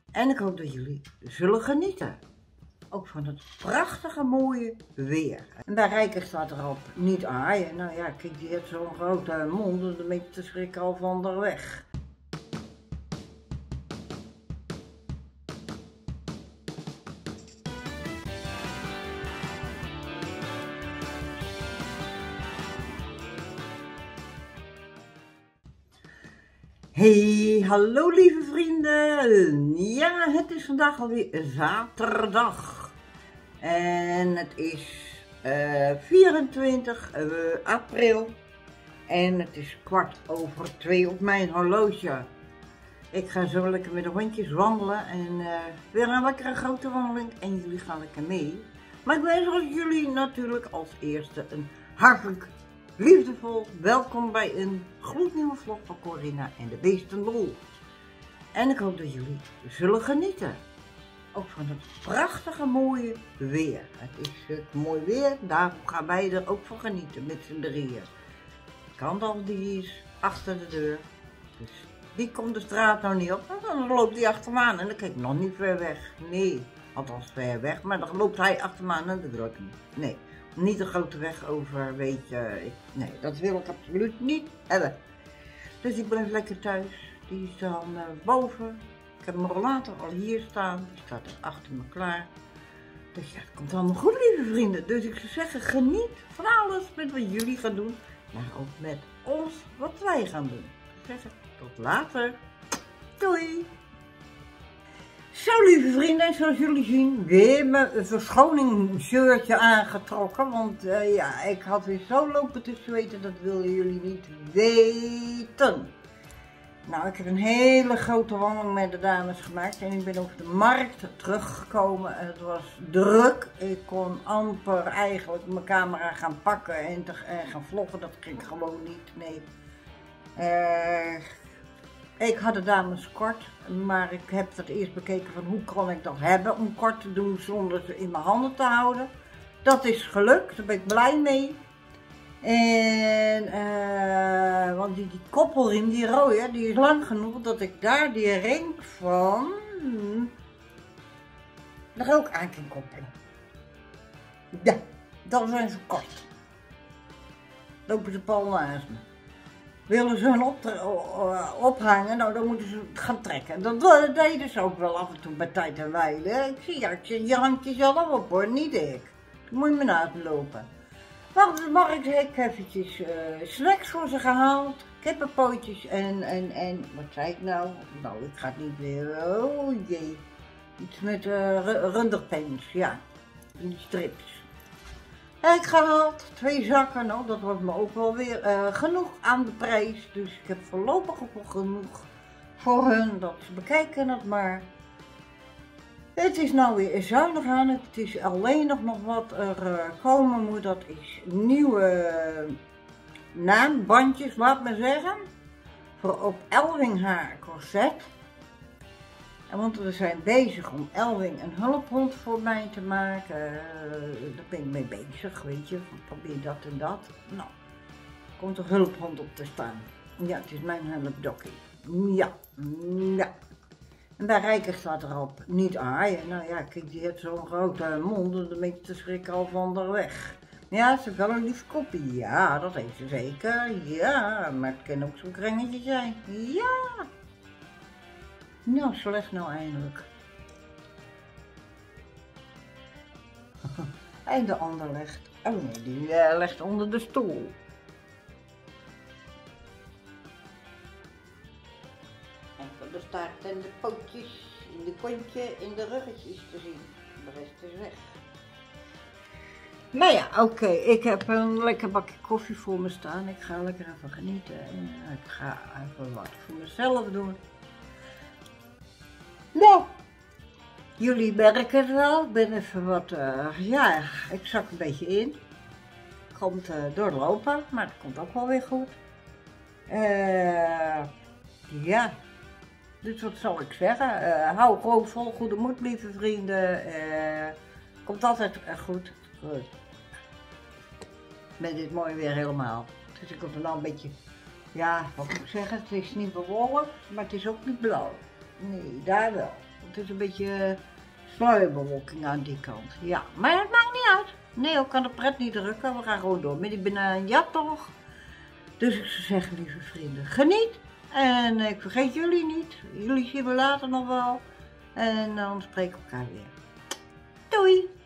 En ik hoop dat jullie zullen genieten. Ook van het prachtige mooie weer. En bij Rijker staat erop niet aaien. Nou ja, kijk, die heeft zo'n grote mond, dus een beetje te schrikken al van de weg. Hey, hallo lieve vrienden. Ja, het is vandaag alweer zaterdag. En het is 24 april. En het is 2:15 op mijn horloge. Ik ga zo lekker met de hondjes wandelen. En weer een lekkere grote wandeling. En jullie gaan lekker mee. Maar ik wens jullie natuurlijk als eerste een hartelijk liefdevol welkom bij een gloednieuwe vlog van Corinna en de Beestenlol. En ik hoop dat jullie zullen genieten. Ook van het prachtige mooie weer. Het is mooi weer, daar gaan wij er ook van genieten met z'n drieën. Kandal die is achter de deur. Dus die komt de straat nou niet op. Dan loopt hij achter me aan en dan kijk ik nog niet ver weg. Nee, althans ver weg, maar dan loopt hij achter me aan en dat wil ik niet. Nee. Niet een grote weg over, weet je. Nee, dat wil ik absoluut niet hebben. Dus ik blijf lekker thuis. Die is dan boven. Ik heb mijn rollator al hier staan. Die staat er achter me klaar. Dus ja, het komt allemaal goed, lieve vrienden. Dus ik zou zeggen, geniet van alles met wat jullie gaan doen. Maar ook met ons wat wij gaan doen. Ik zou zeggen, tot later. Doei! Zo lieve vrienden, zoals jullie zien, weer mijn verschoning shirtje aangetrokken. Want ja, ik had weer zo lopen te zweten, dat willen jullie niet weten. Nou, ik heb een hele grote wandeling met de dames gemaakt en ik ben over de markt teruggekomen. Het was druk, ik kon amper eigenlijk mijn camera gaan pakken en gaan vloggen, dat ging gewoon niet, nee. Ik had de dames kort, maar ik heb dat eerst bekeken van hoe kan ik dat hebben om kort te doen zonder ze in mijn handen te houden. Dat is gelukt, daar ben ik blij mee. En, want die koppelring, die rode, die is lang genoeg dat ik daar die ring van er ook aan kan koppelen. Ja, dan zijn ze kort. Lopen ze pal naast me. Willen ze hun ophangen, nou dan moeten ze het gaan trekken. Dat deden ze ook wel af en toe bij tijd en wijle. Ik zie je hangt jezelf op hoor, niet ik. Dan moet je me naast lopen. Maar ik heb eventjes snacks voor ze gehaald, kippenpootjes en wat zei ik nou? Nou, ik ga het niet weer, oh jee. Iets met runderpens, ja, die strips. Heb ik gehaald, 2 zakken, nou dat was me ook wel weer genoeg aan de prijs. Dus ik heb voorlopig ook genoeg voor hun, dat ze bekijken het maar. Het is nou weer zuinig aan, het is alleen nog wat er komen moet, dat is nieuwe naambandjes, laat maar zeggen. Voor op Elwing haar corset. En want we zijn bezig om Elwing een hulphond voor mij te maken. Daar ben ik mee bezig, weet je. Probeer dat en dat. Nou, komt een hulphond op te staan. Ja, het is mijn hulpdokkie. Ja, ja. En bij Rijker staat erop niet aaien. Nou ja, kijk, die heeft zo'n grote mond, dus een beetje te schrikken al van de weg. Ja, ze heeft wel een lief koppie. Ja, dat heeft ze zeker. Ja, maar het kan ook zo'n krengetje zijn. Ja. Nou, slecht nou eindelijk. En de ander legt, oh nee, die legt onder de stoel. Enkel de staart en de pootjes, in de kontje en de ruggetjes te zien. De rest is weg. Nou ja, oké, ik heb een lekker bakje koffie voor me staan. Ik ga lekker even genieten en ik ga even wat voor mezelf doen. Nou, jullie merken het wel, ik ben even wat, ja, ik zak een beetje in. Komt doorlopen, maar het komt ook wel weer goed. Ja, dus wat zal ik zeggen? Hou gewoon vol goede moed, lieve vrienden. Komt altijd goed. Met dit mooie weer helemaal. Dus ik kom er nou een beetje, ja, wat moet ik zeggen, het is niet bewolkt, maar het is ook niet blauw. Nee, daar wel. Het is een beetje sluierbewolking aan die kant. Ja, maar het maakt niet uit. Nee, ik kan de pret niet drukken. We gaan gewoon door. Maar ik ben een jachttocht. Dus ik zou zeggen, lieve vrienden, geniet. En ik vergeet jullie niet. Jullie zien we later nog wel. En dan spreken we elkaar weer. Doei!